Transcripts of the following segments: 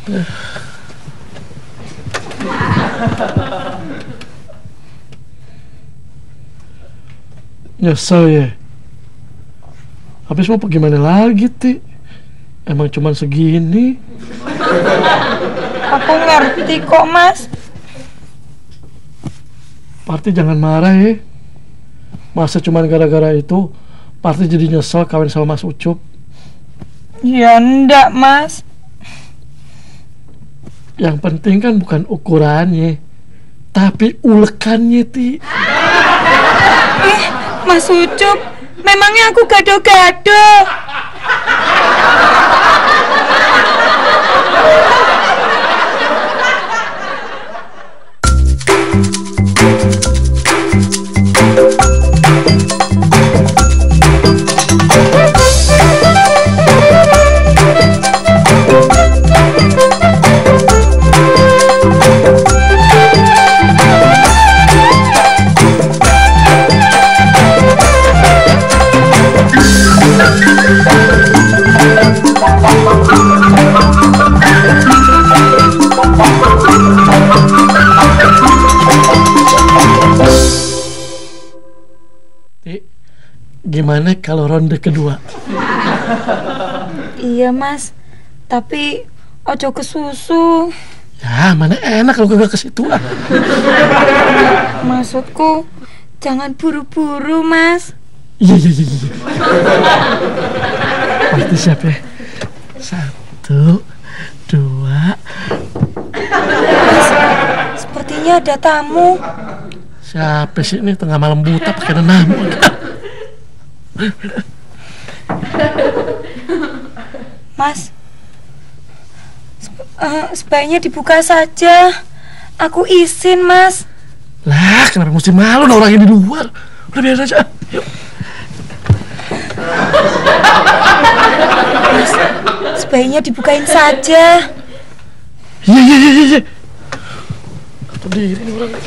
Nyesel ya. Habis mau gimana lagi, Ti? Emang cuman segini. Aku ngerti kok, Mas. Parti jangan marah ya. Masa cuman gara-gara itu Parti jadi nyesel kawin sama Mas Ucup? Ya enggak, Mas. Yang penting kan bukan ukurannya, tapi ulekannya, Ti. Mas Ucup, memangnya aku gado-gado? Gimana kalau ronde kedua? Iya, Mas. Tapi ojo ke susu. Ya, mana enak kalau kagak ke situ. Maksudku, jangan buru-buru, Mas. Iya. Pasti siap ya. 1, 2. Mas, sepertinya ada tamu. Siapa sih ini tengah malam buta pakai nenamu? Mas, sebaiknya dibuka saja. Aku izin, Mas. Lah, kenapa mesti malu ada orang yang di luar? Udah biar aja. Yuk. Mas, sebaiknya dibukain saja. Iya. Atau diri ini orang.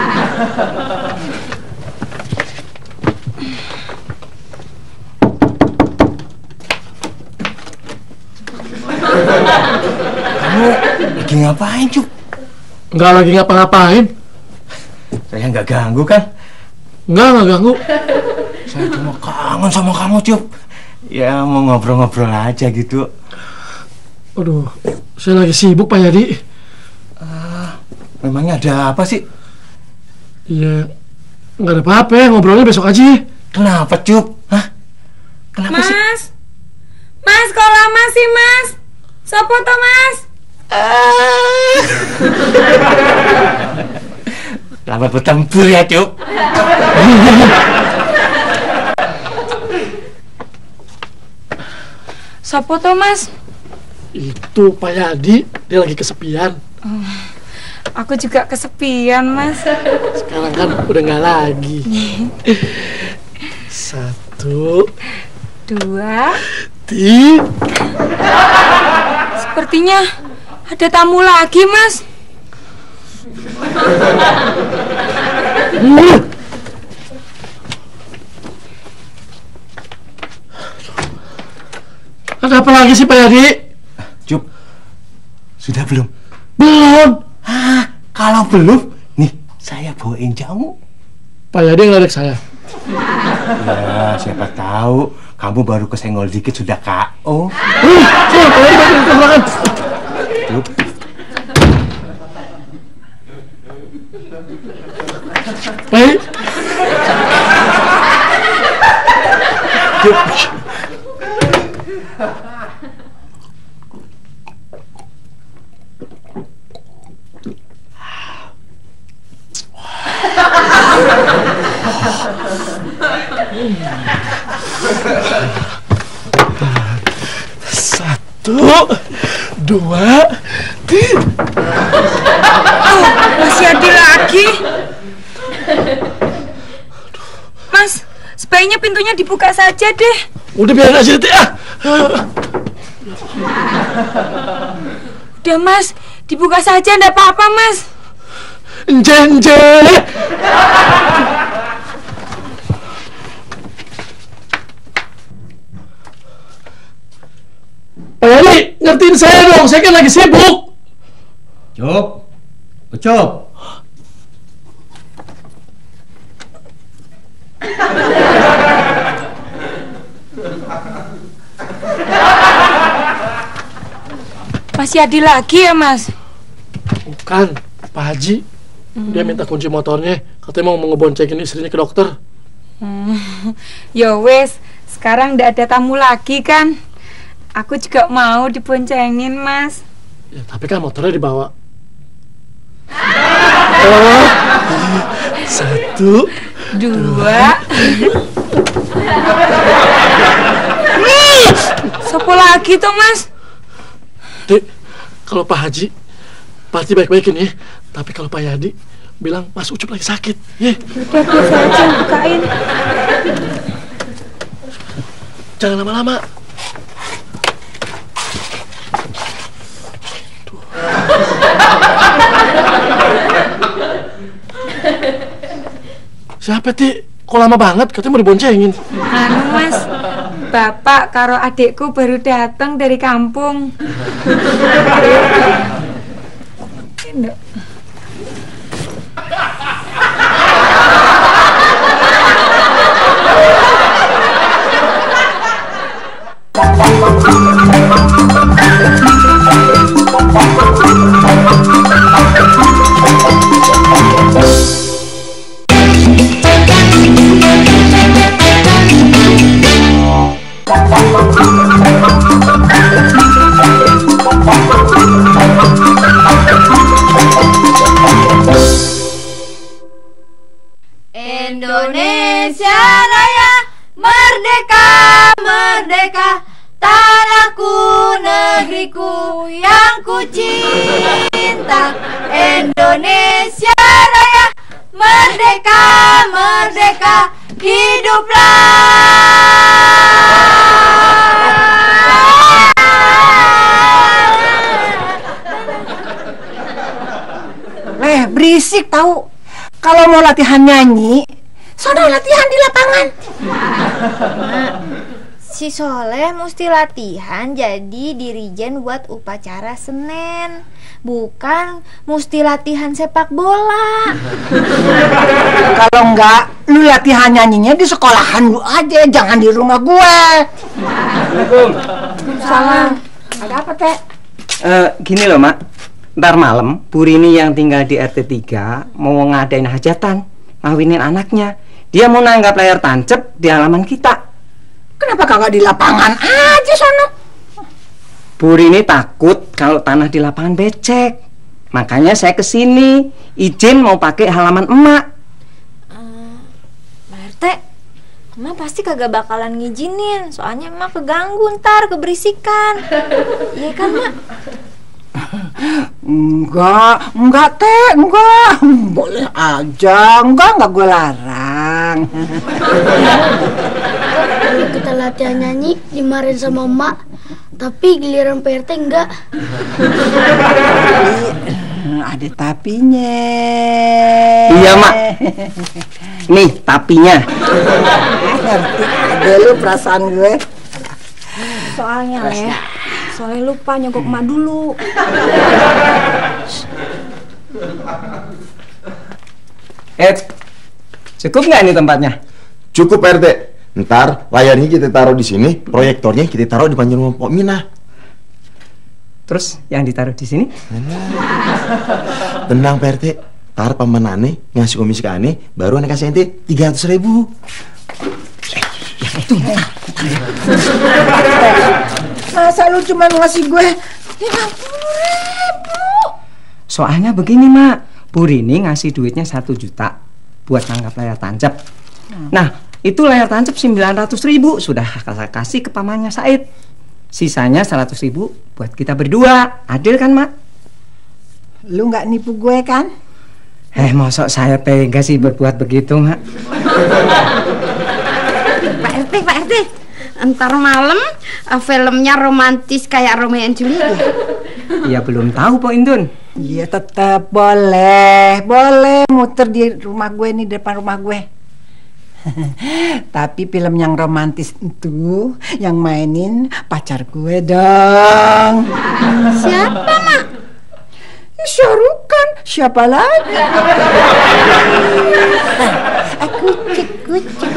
Kamu lagi ngapain, Cup? Enggak lagi ngapa-ngapain. Saya nggak ganggu kan? Enggak ganggu. Saya cuma kangen sama kamu, Cup. Ya mau ngobrol-ngobrol aja gitu. Aduh, saya lagi sibuk Pak Yadi. Memangnya ada apa sih? Iya, nggak ada apa-apa. Ngobrolnya besok aja. Kenapa, Cup? Hah? Kenapa Mas? sih? Mas, kok lama sih, Mas? Sopo toh, Mas? Selamat bertempur ya, Cup. Sopo toh, Mas? Itu Pak Yadi, dia lagi kesepian. Aku juga kesepian, Mas. Sekarang kan udah nggak lagi. 1, 2. 3. Sepertinya ada tamu lagi, Mas. Ada apa lagi sih Pak Yadi? Cup, sudah belum? Belum. Kalau belum, nih saya bawain jamu. Pak Yadi ngeledek saya. Ya, siapa tahu kamu baru kesenggol dikit sudah KO. Pak Yadi bantuin ke belakang. Cup. Baik. Cup. Satu, 2, 3. Masih ada lagi. Mas, sebaiknya pintunya dibuka saja deh. Udah biarin aja nanti Udah, Mas, dibuka saja, enggak apa-apa, Mas. Enje. Pak Yadi, ngertiin saya dong, saya kan lagi sibuk. Ucup. Ucup. Masih Adi lagi ya, Mas? Bukan, Pak Haji. Dia minta kunci motornya, katanya mau ngeboncengin istrinya ke dokter. Ya wes, sekarang ndak ada tamu lagi kan? Aku juga mau diboncengin, Mas. Ya, tapi kan motornya dibawa. 1, 2. Sopo lagi tuh, Mas? Dek, kalau Pak Haji pasti baik-baikin ya. Tapi kalau Pak Yadi bilang Mas Ucup lagi sakit, ya. Udah biasa aja, bukain. Jangan lama-lama. Siapa Ti? Kok lama banget? Katanya mau diboncengin. Anu, Mas, bapak karo adikku baru datang dari kampung. Nggak. Indonesia Raya, merdeka, merdeka, tanahku, negeriku yang ku cinta. Indonesia Raya, merdeka, merdeka, hiduplah. Berisik tahu. Kalau mau latihan nyanyi, sono latihan di lapangan. Mak, si Soleh mesti latihan jadi dirijen buat upacara Senen, bukan mesti latihan sepak bola. Kalau enggak, lu latihan nyanyinya di sekolahan lu aja, jangan di rumah gue. Salam. Ada apa, Teh? Gini loh, Mak. Ntar malam, Bu Rini yang tinggal di RT 3 mau ngadain hajatan, ngawinin anaknya. Dia mau nanggap layar tancep di halaman kita. Kenapa kagak di lapangan aja sono? Bu Rini takut kalau tanah di lapangan becek. Makanya saya kesini, izin mau pakai halaman emak. Mbak RT, emak pasti kagak bakalan ngizinin, soalnya emak keganggu ntar, keberisikan. Iya kan, Mak? Enggak Teh, enggak. Boleh aja, enggak gue larang. Kalau kita latihan nyanyi dimarahin sama emak, tapi giliran PRT enggak. Ada tapinya. Iya, Mak. Nih tapinya. Ngerti ada lu perasaan gue. Soalnya soalnya lupa nyogok emak dulu. Cukup nggak ini tempatnya? Cukup RT. Ntar layarnya kita taruh di sini, proyektornya kita taruh di panjang rumah Pok Minah. Terus yang ditaruh di sini? Tenang Pak RT. Ntar pamanane ngasih komisi ke ane, baru ane kasih ente 300.000. Yang itu. Masa lu cuma ngasih gue 50.000? Soalnya begini, Mak. Bu Rini ngasih duitnya 1 juta buat nanggap layar tancap. Nah, itu layar tancap 900.000 sudah kasih ke pamannya Said. Sisanya 100.000 buat kita berdua. Adil kan, Mak? Lu nggak nipu gue kan? Mosok saya tega sih berbuat begitu, Mak. Pak RT, entar malam filmnya romantis kayak Romeo and Juliet. Ya belum tahu, Po Indun. Iya tetap boleh muter di rumah gue nih, depan rumah gue. Tapi film yang romantis itu yang mainin pacar gue dong. Siapa, Mak? Syarukan, siapa lagi? Aku cekucek,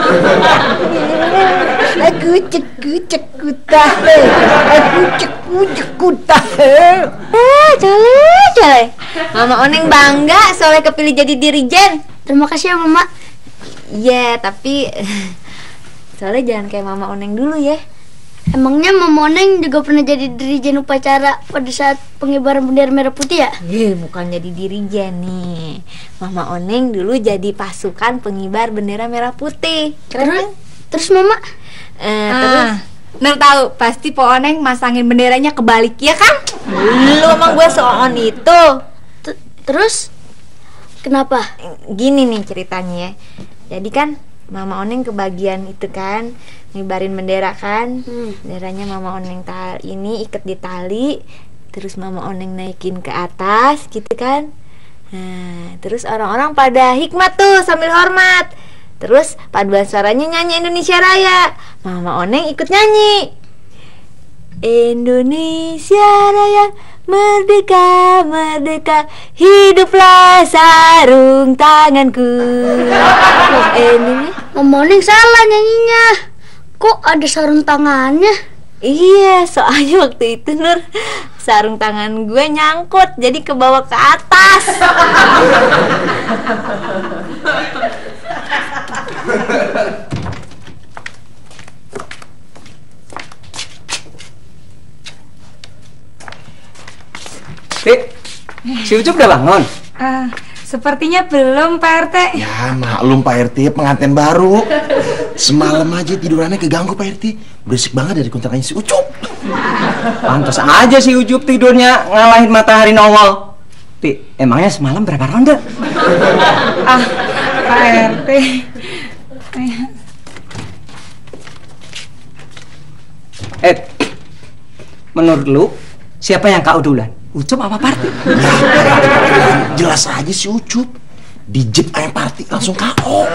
aku cekucek kutahe, aku cekucek kutahe. Jale. Mama Oneng bangga soalnya kepilih jadi dirijen. Terima kasih ya Mama. Iya, tapi soalnya jangan kayak Mama Oneng dulu ya. Emangnya Mama Oneng juga pernah jadi dirijen upacara pada saat pengibaran bendera merah putih ya? Bukan jadi dirijen nih. Mama Oneng dulu jadi pasukan pengibar bendera merah putih. Keren kan? Terus Mama? Terus Nur tahu pasti Po Oneng masangin benderanya kebalik ya kan? Lu emang gue soon itu. Terus kenapa? Gini nih ceritanya ya. Jadi kan Mama Oneng kebagian itu kan ngibarin bendera kan. Benderanya Mama Oneng ini ikat di tali, terus Mama Oneng naikin ke atas gitu kan. Nah, terus orang-orang pada hikmat tuh sambil hormat. Terus paduan suaranya nyanyi Indonesia Raya. Mama Oneng ikut nyanyi. Indonesia Raya, merdeka, merdeka, hiduplah sarung tanganku. Mama Oneng salah nyanyinya. Kok ada sarung tangannya? Iya, soalnya waktu itu Nur, sarung tangan gue nyangkut, jadi kebawa ke atas. Si Ucup udah bangun? Sepertinya belum, Pak RT. Ya maklum Pak RT, pengantin baru. Semalam aja tidurannya keganggu Pak RT. Berisik banget dari kontrakannya si Ucup. Pantas aja si Ucup tidurnya ngalahin matahari nongol. Ti, emangnya semalam berapa ronde? Pak RT. Menurut lu, siapa yang kau duluan? Ucup apa Parti? Jelas aja si Ucup. Di jeep ayam Parti langsung KO.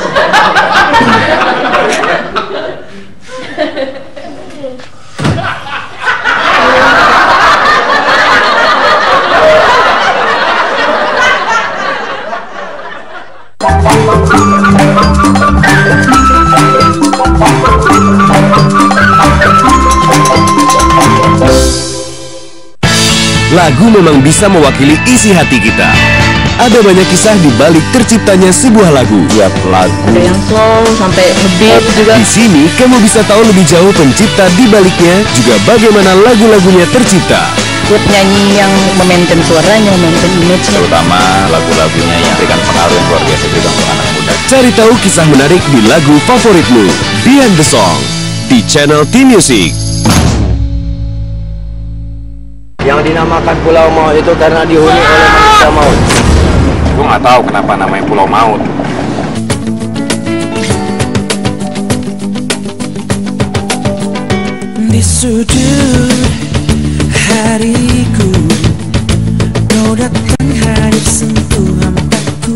Lagu memang bisa mewakili isi hati kita. Ada banyak kisah di balik terciptanya sebuah lagu. Tiap lagu ada yang slow sampai ngebeat juga. Di sini kamu bisa tahu lebih jauh pencipta di baliknya, juga bagaimana lagu-lagunya tercipta. Penyanyi yang memaintain suaranya, memaintain image-nya. Terutama lagu-lagunya yang memberikan pengaruh yang luar biasa juga untuk anak muda. Cari tahu kisah menarik di lagu favoritmu, Behind the Song, di channel T-Music. Yang dinamakan Pulau Maut itu karena dihuni oleh manusia maut. Gue nggak tahu kenapa namanya Pulau Maut. Di sudut hariku, kau datang hadir sentuh hambaku.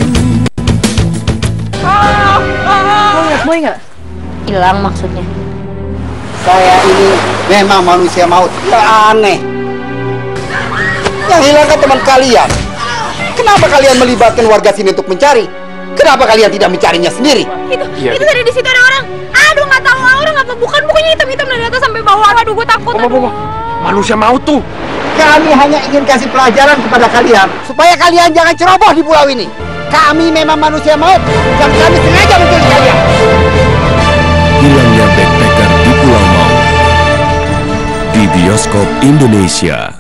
Mau ingat nggak? Hilang maksudnya. Saya ini memang manusia maut. Aneh. Yang hilang kan teman kalian. Kenapa kalian melibatkan warga sini untuk mencari? Kenapa kalian tidak mencarinya sendiri? Itu tadi di situ ada orang. Aduh, nggak tahu orang apa, bukan, pokoknya hitam-hitam dari atas sampai bawah. Aduh, gue takut. Manusia maut tuh. Kami hanya ingin kasih pelajaran kepada kalian supaya kalian jangan ceroboh di pulau ini. Kami memang manusia maut dan kami sengaja menculik kalian. Hilangnya backpacker di Pulau Maut di bioskop Indonesia.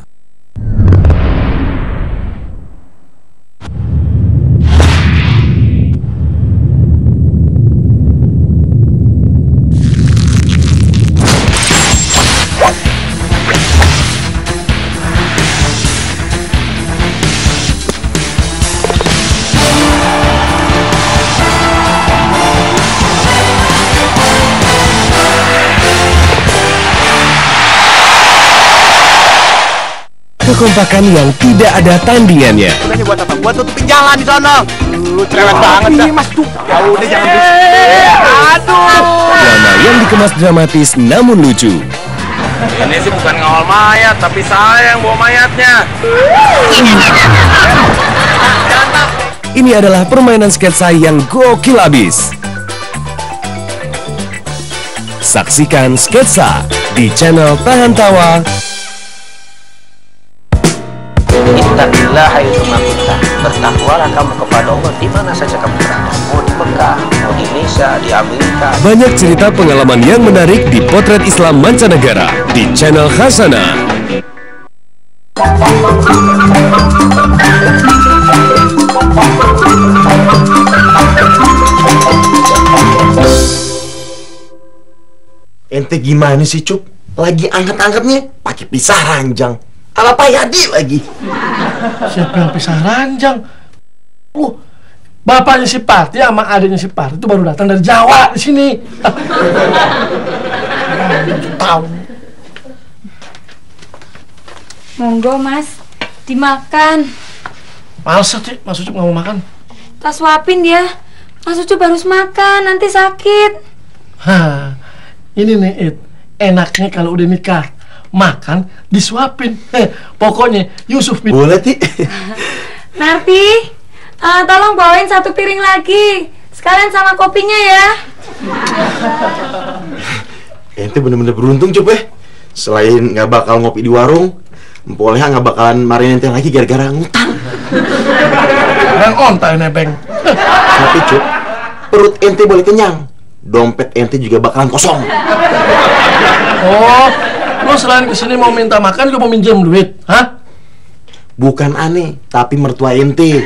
Kekompakan yang tidak ada tandingannya. Gunanya buat apa? Buat tutupin jalan di sana. Lu cerewet banget dah. Mas tuh. Ya udah jangan Drama yang dikemas dramatis namun lucu. Ini sih bukan ngawal mayat, tapi saya yang bawa mayatnya. Ini adalah permainan sketsa yang gokil abis. Saksikan sketsa di channel Tahan Tawa. Ittaqillaha haitsu ma kunta. Bertakwalah kamu kepada Allah di mana saja kamu berada. Mau di Mekah, mau di Indonesia, di Amerika. Banyak cerita pengalaman yang menarik di Potret Islam Mancanegara di channel Hasanah. Ente gimana sih, Cup? Lagi angkat-angkatnya pakai pisah ranjang. Ala Pak Yadi lagi. Siapa yang pisah ranjang? Bapaknya si Parti sama adiknya si Parti itu baru datang dari Jawa di sini. Tahu. Monggo Mas, dimakan. Masa sih Mas Ucup nggak mau makan? Tak suapin ya. Mas Ucup harus makan, nanti sakit. Hah, ini nih It, enaknya kalau udah nikah makan disuapin. Pokoknya Yusuf bin. Boleh Ti. Narti, tolong bawain 1 piring lagi, sekalian sama kopinya ya. Ente bener-bener beruntung, Cup ya. Selain nggak bakal ngopi di warung, Mpoleha nggak bakalan marahin ente lagi gara-gara ngutang. Yang onta nebeng. Tapi Cup, perut ente boleh kenyang, dompet ente juga bakalan kosong. Oh, lo selain kesini mau minta makan juga mau minjem duit, hah? Bukan aneh, tapi mertua ente.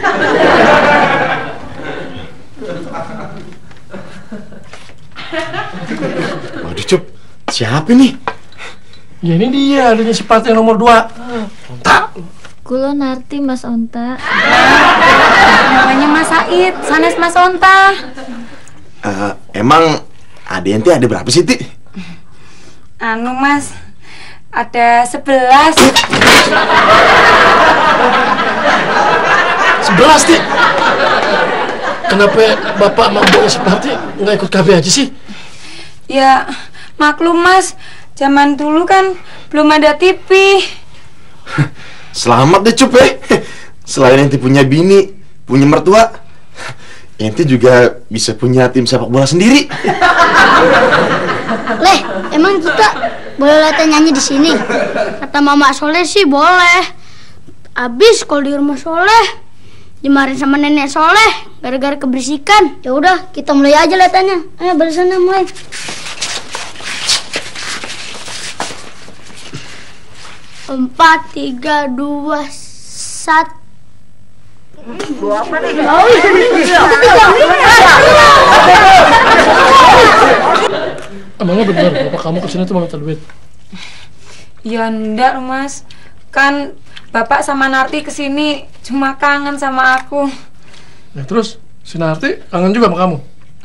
Waduh Cup, siapa nih? Ya ini dia, adanya si Parti yang nomor 2. Tak. Kulo Narti Mas Onta. Namanya Mas Said, sanes Mas Onta. Emang adik ente ada berapa sih, Ti? Anu Mas, ada 11. 11, Ti? Kenapa bapak sama mbaknya si Parti nggak ikut KB aja sih? Ya, maklum Mas, zaman dulu kan belum ada TV. Selamat deh Cup ya. Selain ente punya bini, punya mertua, ente juga bisa punya tim sepak bola sendiri. Leh, emang kita boleh latihan nyanyi di sini? Kata Mama Soleh sih boleh. Abis kalau di rumah Soleh dimarahin sama nenek Soleh gara-gara keberisikan. Ya udah, kita mulai aja latihannya. Ayo balik sana mulai. Empat, 3, 2, 1. Apa nih? Emangnya benar bapak kamu kesini tuh mau minta duit? Ya enggak Mas, kan Bapak sama Narti kesini cuma kangen sama aku. Ya terus, si Narti kangen juga sama kamu?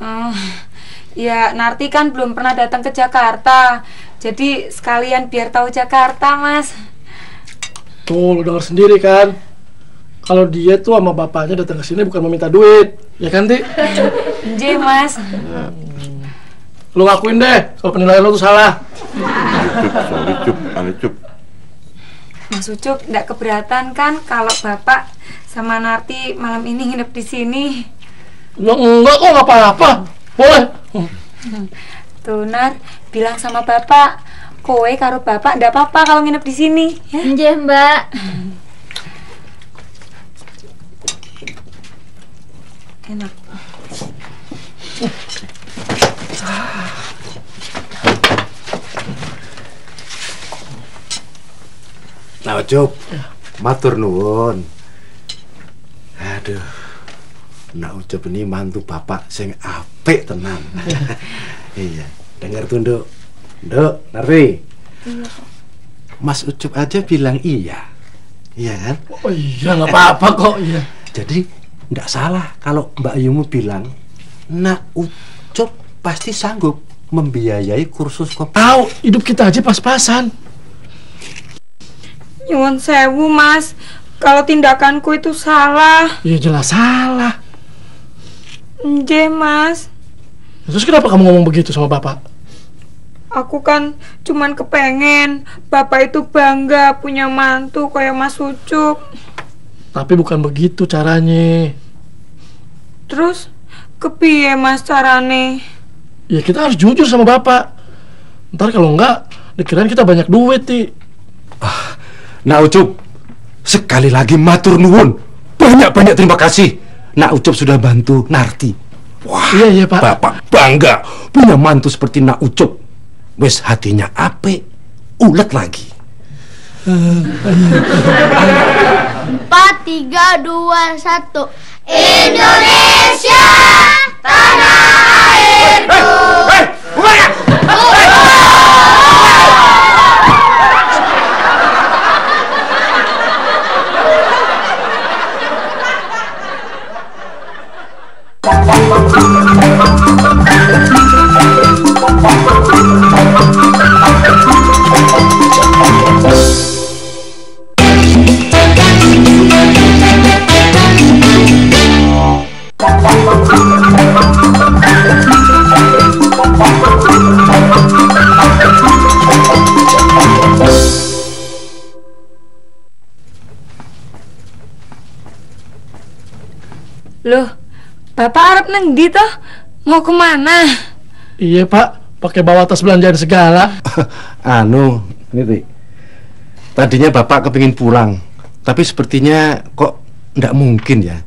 Ya Narti kan belum pernah datang ke Jakarta, jadi sekalian biar tahu Jakarta Mas. Tuh, lo denger sendiri kan? Kalau dia tuh sama bapaknya datang ke sini bukan mau minta duit, ya kan, Ti? Nggih, Mas. Lo ngakuin deh kalau penilaian lo tuh salah. Cup. Mas Ucup nggak keberatan kan kalau Bapak sama Narti malam ini nginep di sini? Ya enggak kok, nggak apa-apa. Boleh. Tuh Nar, bilang sama Bapak, kowe karo Bapak ndak apa-apa kalau nginep di sini, ya? Nggih, Mbak. Enak. Nah, Ucup, matur nuwun. Aduh, nak Ucup ini mantu bapak sing apik tenan. Iya, dengar tuh, Nduk. Nduk, Narti. Iya. Mas Ucup aja bilang iya. Iya kan? Oh iya, nggak apa-apa kok. Iya. Jadi nggak salah kalau Mbak Yumu bilang, nak Ucup pasti sanggup membiayai kursus kopi. Tahu, hidup kita aja pas-pasan. Nyuwun sewu Mas, kalau tindakanku itu salah. Ya jelas salah. Nggih Mas. Terus kenapa kamu ngomong begitu sama bapak? Aku kan cuman kepengen Bapak itu bangga punya mantu kayak Mas Ucup. Tapi bukan begitu caranya. Terus kepiye Mas carane? Ya kita harus jujur sama Bapak. Ntar kalau enggak dikirain kita banyak duit, Ti. Nak Ucup, sekali lagi matur nuwun. Banyak-banyak terima kasih. Nak Ucup sudah bantu Narti. Wah, iya Pak. Bapak bangga punya mantu seperti Nak Ucup. Wes hatinya apik, ulet lagi. 4, 3, 2, 1. Indonesia, tanah airku. Loh, Bapak arep nang ndi toh? Mau kemana? Iya Pak, pakai bawa tas belanjaan segala. Ini tadinya Bapak kepingin pulang, tapi sepertinya kok nggak mungkin ya.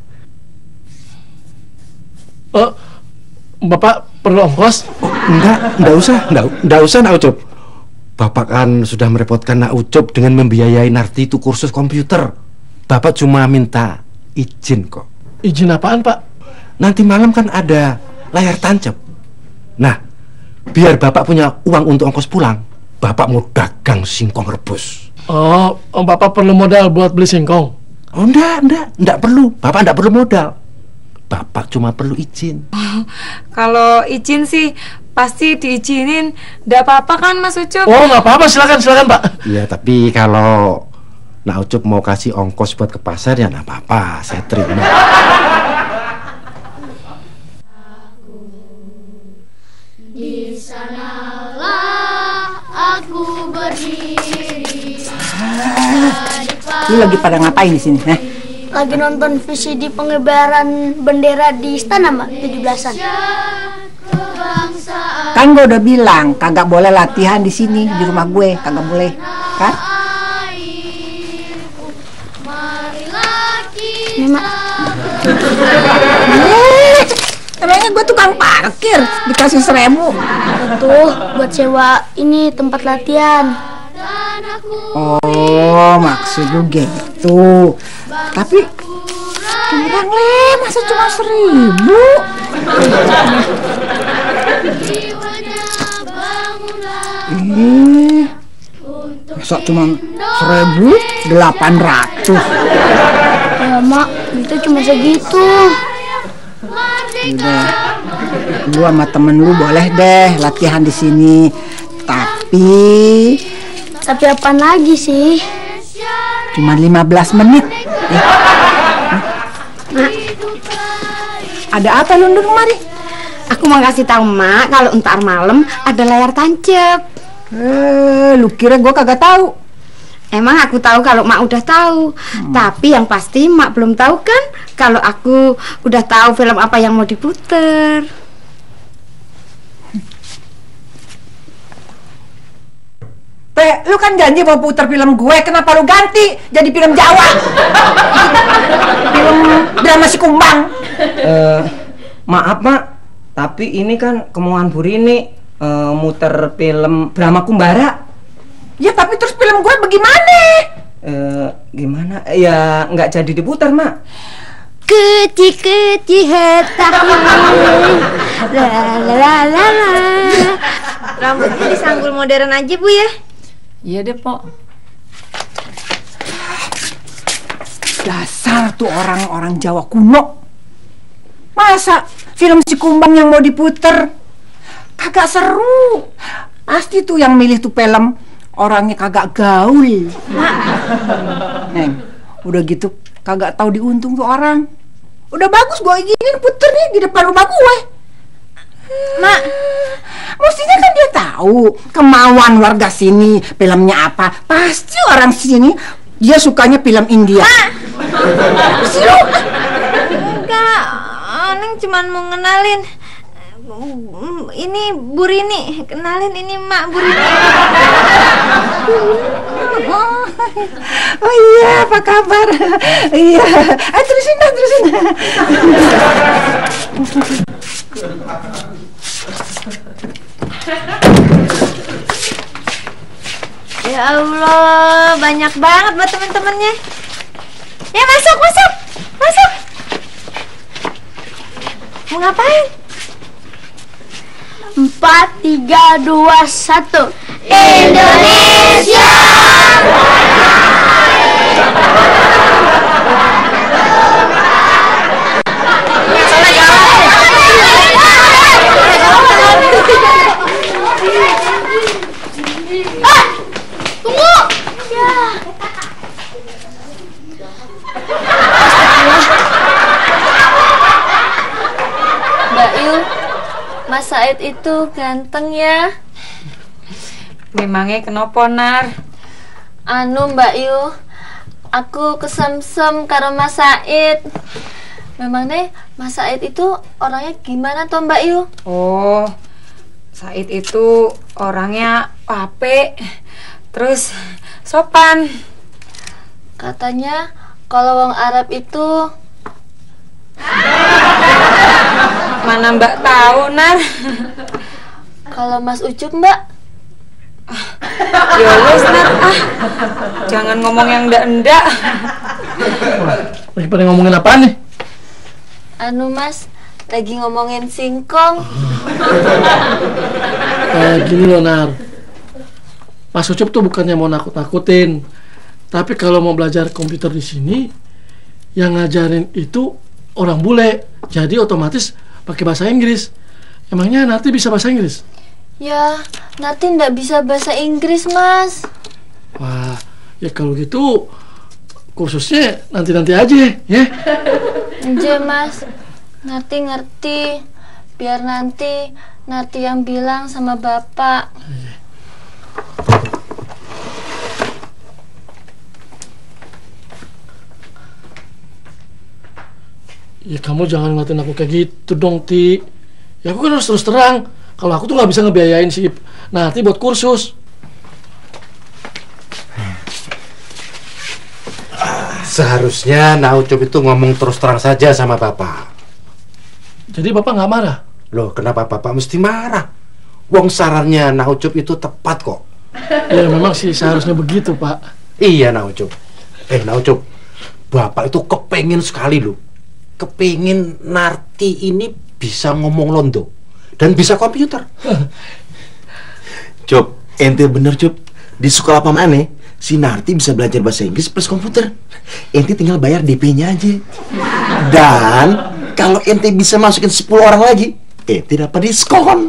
Bapak perlu ongkos? Nggak usah Nak Ucup. Bapak kan sudah merepotkan Nak Ucup dengan membiayai Narti itu kursus komputer. Bapak cuma minta izin kok. Izin apaan Pak? Nanti malam kan ada layar tancap. Nah, biar Bapak punya uang untuk ongkos pulang, Bapak mau dagang singkong rebus. Oh, Bapak perlu modal buat beli singkong? Oh, enggak perlu. Bapak enggak perlu modal. Bapak cuma perlu izin. Kalau izin sih pasti diizinin. Nggak apa-apa kan Mas Ucup? Oh, nggak apa-apa, silakan Pak. Iya, tapi kalau Nak Ucup mau kasih ongkos buat ke pasar ya nggak apa-apa, saya terima. Di sanalah aku berdiri. Lu lagi pada ngapain di sini? Lagi nonton VCD pengibaran bendera di istana, Mak, 17-an. Kan gue udah bilang kagak boleh latihan di sini, di rumah gue kagak boleh, kan? Nih, Mak. Emangnya gue tukang parkir dikasih 1.000. Tuh, buat sewa ini tempat latihan. Oh, maksud lu gitu. Tapi kurang leh, masa cuma 1.000? Masa cuma 1.800? Ya, Mak, itu cuma segitu. Udah, lu sama temen lu boleh deh latihan di sini. Tapi apaan lagi sih? Cuma 15 menit. Ada apa lu ndur kemari? Aku mau kasih tahu Mak kalau entar malam ada layar tancap. Lu kira gua kagak tahu? Emang aku tahu kalau Mak udah tahu. Tapi yang pasti Mak belum tahu kan kalau aku udah tahu film apa yang mau diputer. Lu kan janji mau puter film gue, kenapa lu ganti jadi film Jawa? Film drama si Kumbang. Maaf Mak, tapi ini kan kemauan Bu Rini, muter film drama Kumbara. Ya tapi terus film gue bagaimana? Gimana? Ya nggak jadi diputar Mak. Kecil-kecil hataku. La. Rambutnya disanggul modern aja Bu ya? Iya deh Pok. Dasar tuh orang-orang Jawa kuno. Masa film si Kumbang yang mau diputer? Kagak seru. Pasti tuh yang milih tuh film orangnya kagak gaul. Neng, udah gitu kagak tahu diuntung tuh orang. Udah bagus gue izinin puter nih di depan rumah gue. Mak, mestinya kan dia tahu kemauan warga sini filmnya apa. Pasti orang sini dia sukanya film India. Apa sih lu? Enggak, Neng cuma mau ngenalin. Ini Bu Rini, kenalin ini Mak Bu Rini. Oh iya, apa kabar? Iya, terusin. Ya Allah, banyak banget buat temen-temennya. Ya masuk. Mau ngapain? 4, 3, 2, 1. Indonesia! Tunggu! Mbak Yu, Mas Said itu ganteng ya. Memangnya kenapa, Nar? Anu Mbak Yu, aku kesemsem karo Mas Said. Memangnya Mas Said itu orangnya gimana toh Mbak Yu? Oh, Said itu orangnya apik, terus sopan. Katanya kalau wong Arab itu mana Mbak tahu, Nar? Kalau Mas Ucup Mbak? Ya wes, Nar. Jangan ngomong yang ndak-ndak. Lagi pada ngomongin apa nih? Anu Mas, lagi ngomongin singkong. Gini loh, Nar. Mas Ucup tuh bukannya mau nakut-nakutin, tapi kalau mau belajar komputer di sini, yang ngajarin itu orang bule, jadi otomatis pakai bahasa Inggris. Emangnya nanti bisa bahasa Inggris? Ya, nanti ndak bisa bahasa Inggris Mas. Wah, ya kalau gitu kursusnya nanti-nanti aja ya. Nje Mas, ngerti. Biar nanti yang bilang sama Bapak. Ya kamu jangan ngeliatin aku kayak gitu dong, Ti. Ya aku kan harus terus terang. Kalau aku tuh nggak bisa ngebiayain si Nati buat kursus. Seharusnya Naucup itu ngomong terus terang saja sama Bapak. Jadi Bapak nggak marah? Loh, kenapa Bapak mesti marah? Wong sarannya Naucup itu tepat kok. Ya memang sih seharusnya begitu, Pak. Iya, Naucup. Naucup, Bapak itu kepengen sekali loh. Kepengen Narti ini bisa ngomong Londo dan bisa komputer. Cup, ente bener Cup. Di sekolah paman si Narti bisa belajar bahasa Inggris plus komputer. Ente tinggal bayar DP-nya aja. Dan kalau ente bisa masukin 10 orang lagi, ente dapat diskon.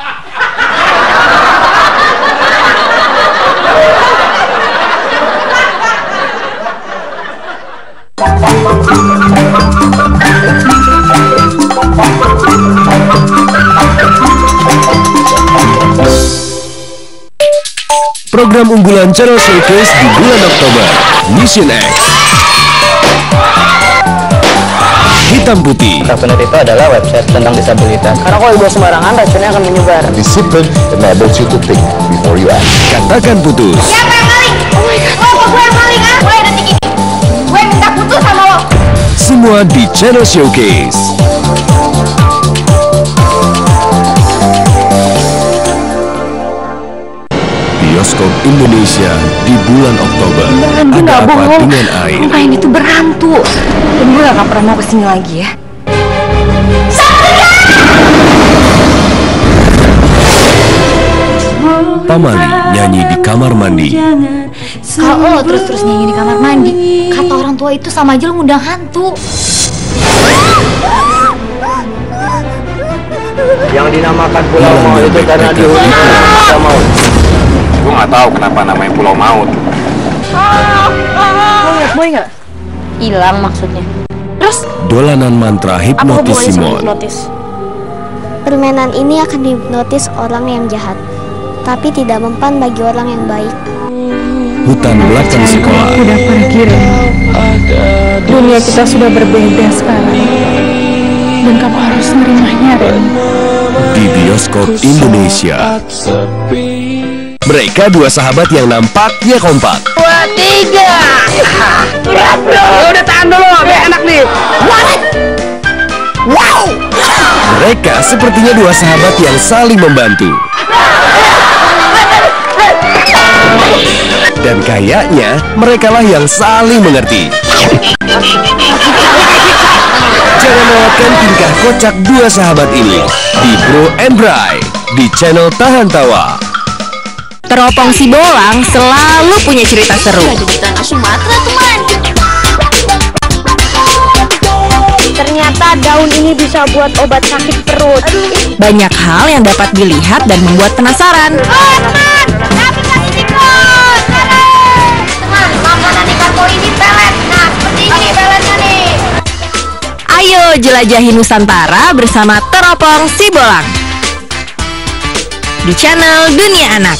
Program unggulan Channel Showcase di bulan Oktober, Mission X. Hitam Putih. Kartunet itu adalah website tentang disabilitas. Karena kalau dibuat sembarangan, racunnya akan menyebar. Discipline enables you to think before you act. Katakan putus. Siapa yang maling? Oh my God, lo gue yang maling ah? Mulai detik ini, gue minta putus sama lo. Semua di Channel Showcase. Bioskop Indonesia di bulan Oktober. Ada apa dengan air? Rumah ini tuh berhantu. Dan gue gak pernah mau kesini lagi ya. Pamali nyanyi di kamar mandi. Kalau lo terus-terus nyanyi di kamar mandi, kata orang tua itu sama aja lo ngundang hantu. Yang dinamakan Pulau Maut itu karena dihuni Pulau Maut. Gue nggak tahu kenapa namanya Pulau Maut. Lo liat boy nggak? Hilang maksudnya. Terus? Dolanan mantra Apa hubungannya sama Hipnotis Simon. hipnotis? Permainan ini akan dihipnotis orang yang jahat, tapi tidak mempan bagi orang yang baik. Hutan belakang sekolah. Udah pergi, Ren. Dunia kita sudah berbeda sekarang, dan kamu harus menerimanya, Ren. Di bioskop Indonesia. Mereka dua sahabat yang nampaknya kompak. 2, 3. Berat bro. Udah tahan dulu, biar enak nih. Wow. Mereka sepertinya dua sahabat yang saling membantu. Dan kayaknya merekalah yang saling mengerti. Jangan lewatkan tingkah kocak dua sahabat ini di Bro and Bray di channel Tahan Tawa. Teropong si Bolang selalu punya cerita seru. Di tanah Sumatera teman. Ternyata daun ini bisa buat obat sakit perut. Banyak hal yang dapat dilihat dan membuat penasaran. Teman, makanan ikan koi ini pelet. Nah, seperti ini peletnya nih. Ayo jelajahi Nusantara bersama Teropong si Bolang di channel Dunia Anak.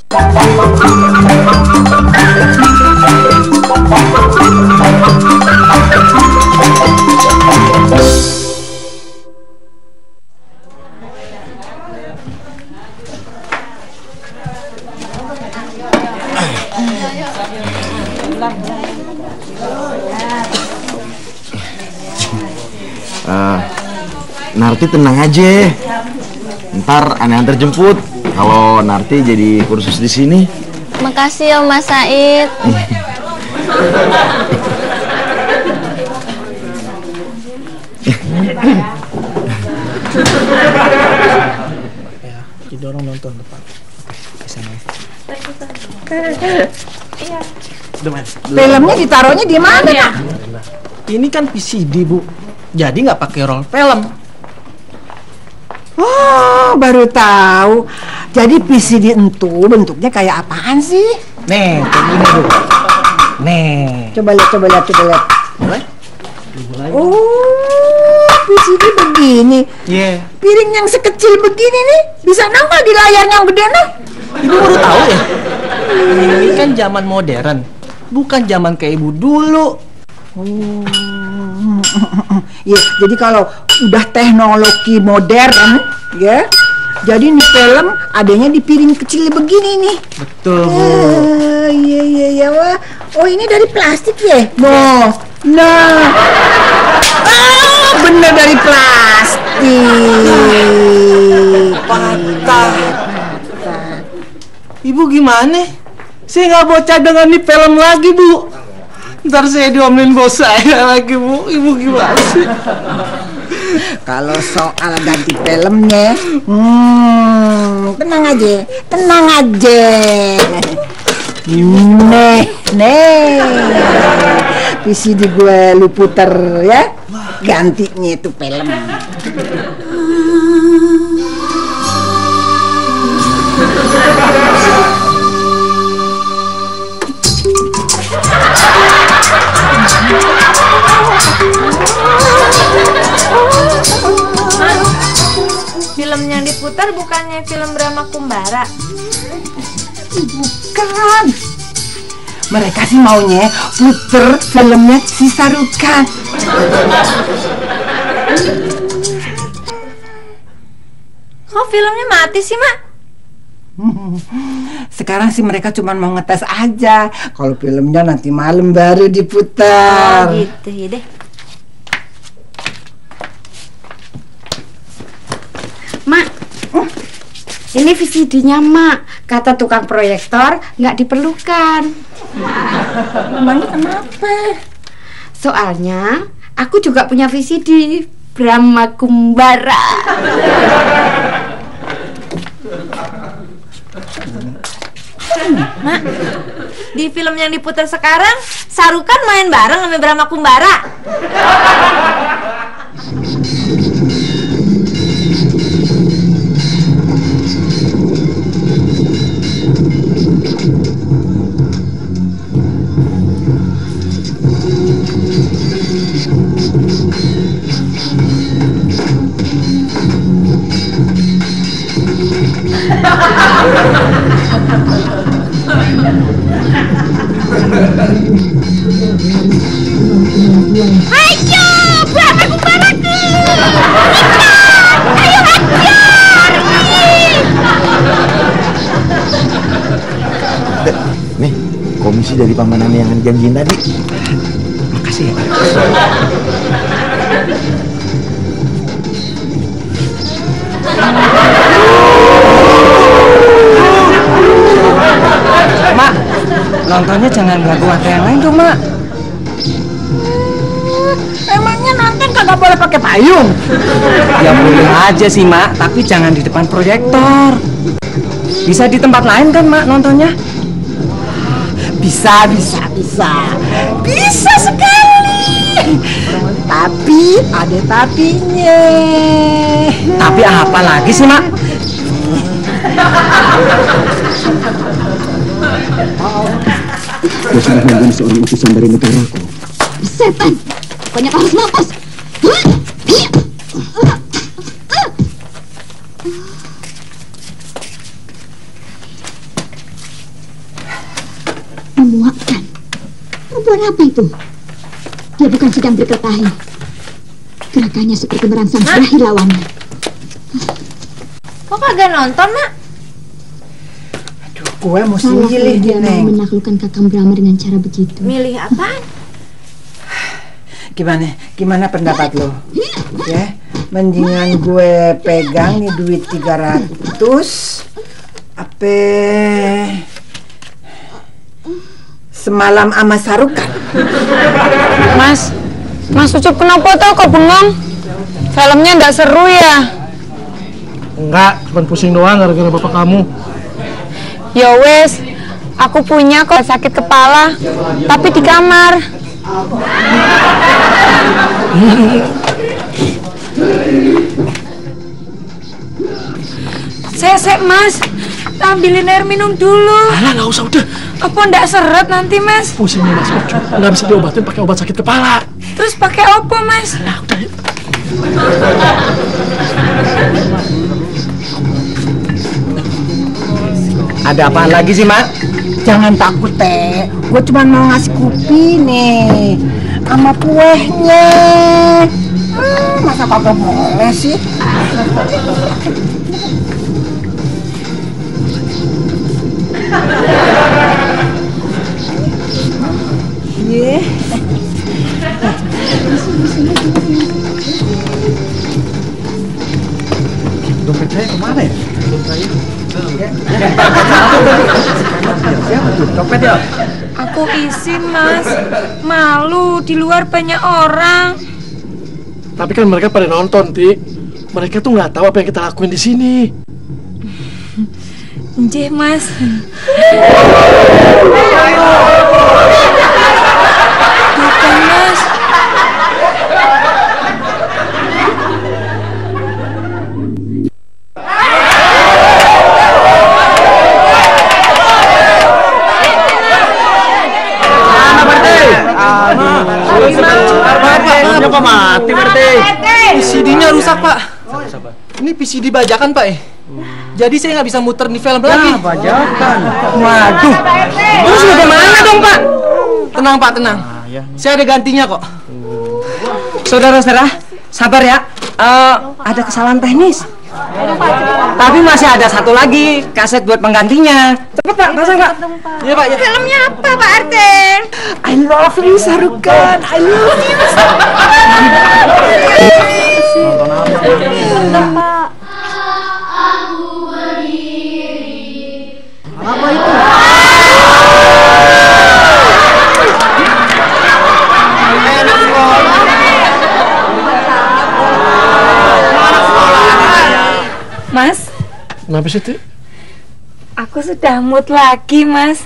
Narti tenang aja. Ntar aneh antar jemput. Kalau Narti jadi kursus di sini. Makasih Om Mas Said. Jadi orang nonton depan. Filmnya ditaruhnya di mana, Nak? Ini kan VCD, Bu. Jadi nggak pakai roll film. Oh, baru tahu. Jadi VCD itu bentuknya kayak apaan sih? Nih, kayak gini, Bu. Nih. Coba lihat. Oh, VCD begini. Iya. Piring yang sekecil begini nih bisa nongol di layar yang gede nih. Ibu baru tahu ya? Ini kan zaman modern, bukan zaman kayak ibu dulu. Ya, jadi kalau udah teknologi modern, ya, jadi nih film adanya di piring kecil begini nih. Betul, Bu. Iya, wah. Oh, ini dari plastik ya? Nah, bener dari plastik. Patah. Ibu gimana? Saya nggak mau cadangan nih film lagi, Bu. Ntar saya diomelin bos saya lagi, Bu. Ibu gimana sih? Kalau soal ganti filmnya, tenang aja. Nih, VCD gue lu puter ya, gantinya itu film. Film yang diputar bukannya film Brahma Kumbara? Bukan. Mereka sih maunya puter filmnya si Sarukan. Kok filmnya mati sih, Mak? Sekarang sih mereka cuma mau ngetes aja. Kalau filmnya nanti malam baru diputar. Oh gitu ya deh. Mak, ini VCD-nya Mak. Kata tukang proyektor nggak diperlukan. Emangnya kenapa? Soalnya aku juga punya VCD Brahma Kumbara. Mak, di film yang diputar sekarang Sarukan main bareng sama Brahma Kumbara. komisi dari pamanannya yang janjiin tadi. Makasih ya. Mak, nontonnya jangan ganggu warga yang lain dong, Mak. Emangnya nonton kagak boleh pakai payung? Ya boleh aja sih, Mak, tapi jangan di depan proyektor. Bisa di tempat lain kan, Mak, nontonnya? Bisa sekali. Tapi ada tapinya. Tapi apa lagi sih, Mak? Gue sudah menjadi seorang utusan dari negaraku. Setan, pokoknya kau harus mampus. Memuakkan. Perempuan apa itu? Dia bukan sedang berkelahi. Gerakannya seperti merangsang berahi lawannya. Kok kagak nonton, Mak? Gue mesti Kalau milih dia mau Neng. menaklukkan Kakang Brahma dengan cara begitu. Milih apaan? Gimana pendapat lo? Ya, mendingan gue pegang nih duit 300 apa semalam sama Sarukan. Mas Ucup kenapa tau kok bengong? Filmnya nggak seru ya? Enggak, cuma pusing doang gara-gara bapak kamu. Ya wes, aku punya kok sakit kepala, tapi di kamar. Sek Mas, ambilin air minum dulu. Alah, nggak usah udah. Apa ndak seret nanti Mas? Pusing nih Mas Ucup, nggak bisa diobatin pakai obat sakit kepala. Terus pakai apa Mas? Nah, udah yuk. Ada apaan lagi sih, Mak? Jangan takut, Teh. Gue cuma mau ngasih kopi nih sama kuehnya. Masa kagak boleh sih? Iya. Dompet saya kemana ya? Dompet ya? Aku isi Mas, malu di luar banyak orang. Tapi kan mereka pada nonton, Ti. Mereka tuh nggak tahu apa yang kita lakuin di sini. Nggih Mas. Bukan Mas. Kok mati, Pak? PCD-nya rusak, Pak. Ini PCD bajakan, Pak. Jadi saya nggak bisa muter di film lagi. Bajakan. Waduh. Terus bagaimana dong, Pak? Tenang, Pak, tenang. Saya ada gantinya kok. Saudara-saudara, sabar ya. Ada kesalahan teknis. Tapi masih ada satu lagi kaset buat penggantinya. Cepet Pak, pasang Pak. Iya Pak. Ya. Filmnya apa Pak Arten? I love you Sarukan. I love you. Nonton apa? Apa itu? Mas, Kenapa sih, Ti? aku sudah mood lagi, Mas.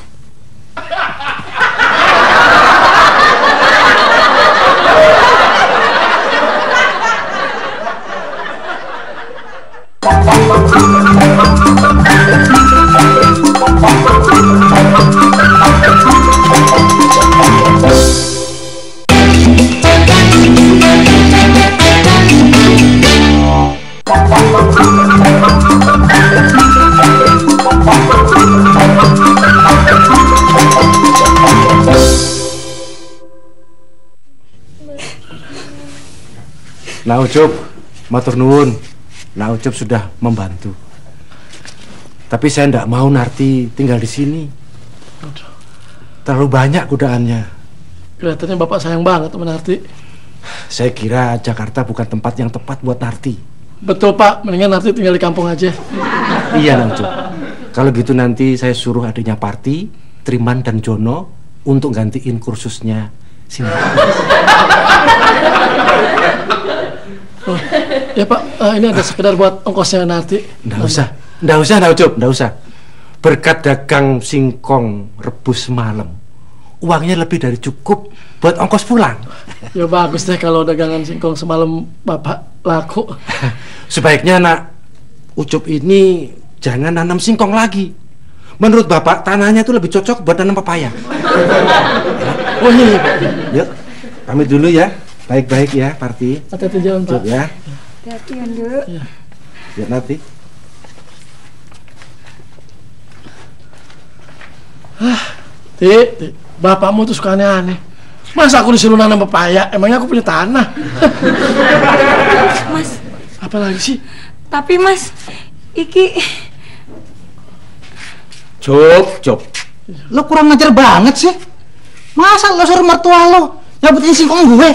Nah Ucup, matur nuwun. Nah Ucup sudah membantu. Tapi saya tidak mau Narti tinggal di sini. terlalu banyak godaannya. Kelihatannya Bapak sayang banget sama Narti. Saya kira Jakarta bukan tempat yang tepat buat Narti. Betul Pak, mendingan Narti tinggal di kampung aja. Iya Nang Ucup. Kalau gitu nanti saya suruh adiknya Parti, Triman dan Jono untuk gantiin kursusnya sini. Oh, ya Pak, ini ada sekedar buat ongkosnya Narti. Nggak usah Nang Ucup, nggak usah. Berkat dagang singkong rebus semalam, uangnya lebih dari cukup buat ongkos pulang. Ya bagus deh kalau dagangan singkong semalam Bapak laku. Sebaiknya Nak Ucup ini jangan nanam singkong lagi. Menurut Bapak tanahnya itu lebih cocok buat nanam pepaya. Oh iya Pak. Yuk, pamit dulu ya. Baik-baik ya, Parti. Hati-hati jalan Pak. Ya. Hati-hati ya, Nduk. Ya nanti. Ti, bapakmu tuh suka aneh-aneh. Masa aku disuruh nanam pepaya? Emangnya aku punya tanah? Mas. Apa lagi sih? Tapi Mas, iki Cop. Lo kurang ngajar banget sih. Masa lo suruh mertua lo nyabutin singkong gue?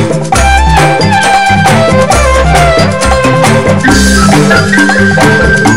Thank you.